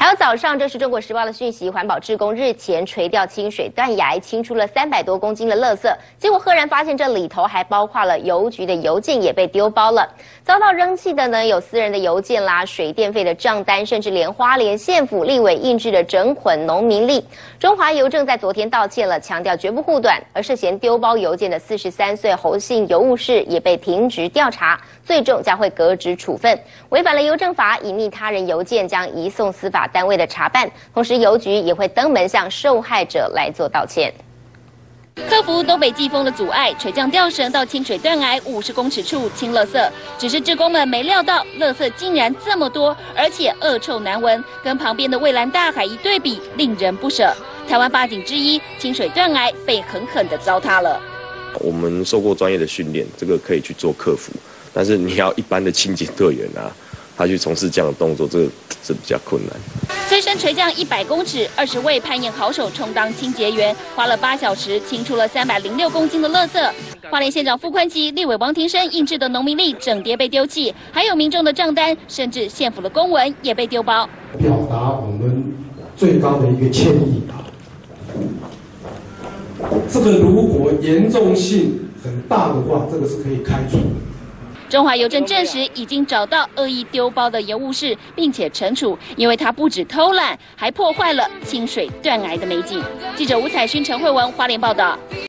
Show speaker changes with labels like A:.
A: 还有早上，这是中国时报的讯息，环保志工日前垂钓清水断崖，清出了300多公斤的垃圾，结果赫然发现这里头还包括了邮局的邮件也被丢包了。遭到扔弃的呢，有私人的邮件啦、水电费的账单，甚至连花莲县府立委印制的整捆农民历。中华邮政在昨天道歉了，强调绝不护短，而涉嫌丢包邮件的43岁侯姓邮务士也被停职调查，最终将会革职处分。违反了邮政法，隐匿他人邮件将移送司法单位的查办，同时邮局也会登门向受害者来做道歉。
B: 克服东北季风的阻碍，垂降吊绳到清水断崖50公尺处清垃圾。只是志工们没料到，垃圾竟然这么多，而且恶臭难闻，跟旁边的蔚蓝大海一对比，令人不舍。台湾8景之一清水断崖被狠狠地糟蹋了。
C: 我们受过专业的训练，这个可以去做克服，但是你要一般的清洁队员啊，他去从事这样的动作，这个是比较困难。
B: 最深垂降100公尺，20位攀岩好手充当清洁员，花了8小时清出了306公斤的垃圾。花莲县长傅昆萁、立委王庭生印制的农民历整叠被丢弃，还有民众的账单，甚至县府的公文也被丢包。
D: 表达我们最高的一个歉意吧。这个如果严重性很大的话，这个是可以开除的。
B: 中华邮政证实已经找到恶意丢包的邮务士，并且惩处，因为他不止偷懒，还破坏了清水断崖的美景。记者吴彩勋、陈慧文花莲报道。